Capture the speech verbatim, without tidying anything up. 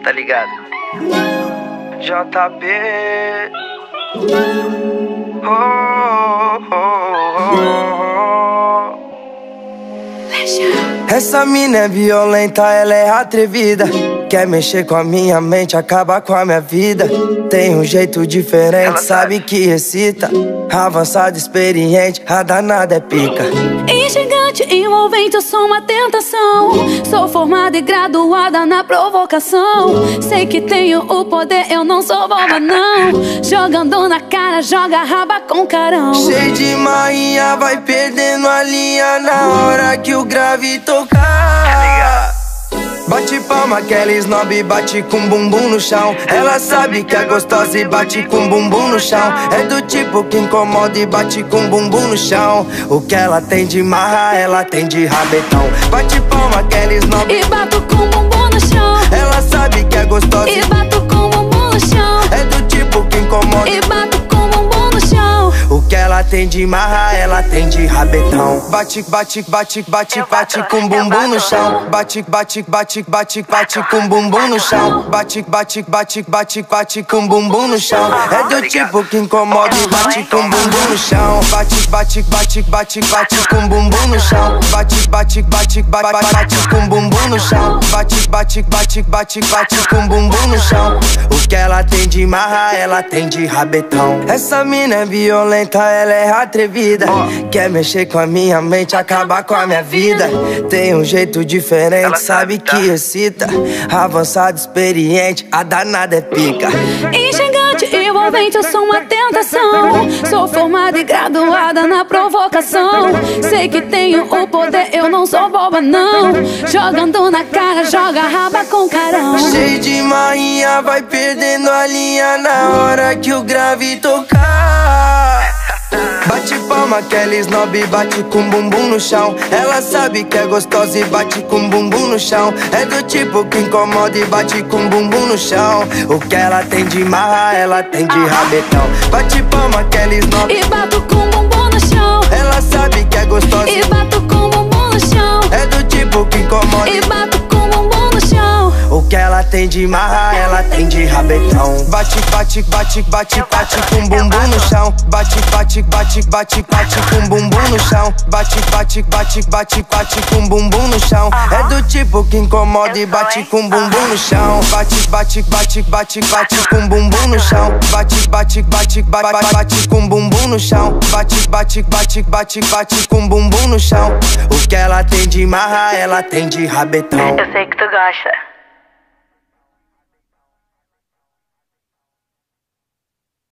tá ligado? J B. Oh, oh, oh, oh. Essa mina é violenta, ela é atrevida. Quer mexer com a minha mente, acabar com a minha vida. Tem um jeito diferente, sabe que excita. Avançado, experiente, a danada é pica. Instigante, envolvente, eu sou uma tentação. Sou formada e graduada na provocação. Sei que tenho o poder, eu não sou boba não. Jogando na cara, joga raba com carão. Cheio de marinha, vai perdendo a linha na hora que o grave tocar. Bate palma, aquela snob bate com bumbum no chão. Ela sabe que é gostosa e bate com bumbum no chão. É do tipo que incomoda e bate com bumbum no chão. O que ela tem de marra, ela tem de rabetão. Bate palma, aquela snob e bato com bumbum no chão. Ela sabe que é gostosa e bato com bumbum no chão. É do tipo que incomoda e bato com bumbum no chão. O que ela tem de marra, ela tem de rabetão. Bate, bate, bate, bate, bate com bumbum no chão. Bate, bate, bate, bate, bate com bumbum no chão. Bate, bate, bate, bate, bate com bumbum no chão. É do tipo que incomoda e bate com bumbum no chão. Bate, bate, bate, bate, bate com bumbum no chão. Bate, bate, bate, bate, bate com bumbum no chão. Bate, bate, bate, bate, bate com bumbum no chão. O que ela tem de marra, ela tem de rabetão. Essa mina é violenta, ela é atrevida. Quer mexer com a minha mente, acabar com a minha vida. Tem um jeito diferente, sabe que excita. Avançado, experiente, a danada é pica. Instigante, envolvente, eu sou uma tentação. Sou formada e graduada na provocação. Sei que tenho o poder, eu não sou boba não. Jogando na cara, joga raba com carão. Cheio de marinha, vai perdendo a linha na hora que o grave tocar. Bate palma, aquela snob bate com bumbum no chão. Ela sabe que é gostosa e bate com bumbum no chão. É do tipo que incomoda e bate com bumbum no chão. O que ela tem de marra, ela tem de rabetão. Bate palma, aquela snob e bato com bumbum no chão. Ela sabe que é gostosa e bato com bumbum no chão. É do tipo que incomoda e bato com bumbum no chão. O que ela tem de marra, ela tem de rabetão. Bate, bate, bate, bate, bate com bumbum no chão. Bate, bate, bate, bate, bate com bumbum no chão. Bate, bate, bate, bate, bate com bumbum no chão. É do tipo que incomoda e bate com bumbum no chão. Bate, bate, bate, bate, bate com bumbum no chão. Bate, bate, bate, bate, bate com bumbum no chão. Bate, bate, bate, bate, bate com bumbum no chão. O que ela tem de marra, ela tem de rabetão. Eu sei que tu gosta.